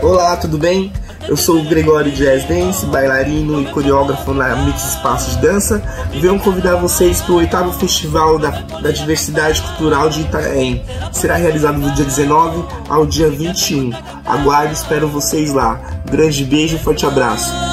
Olá, tudo bem? Eu sou o Gregório Jazz Dance, bailarino e coreógrafo na Mix Espaço de Dança. Venho convidar vocês para o 8º Festival da Diversidade Cultural de Itanhaém. Será realizado do dia 19 ao dia 21. Aguardo e espero vocês lá. Grande beijo e forte abraço.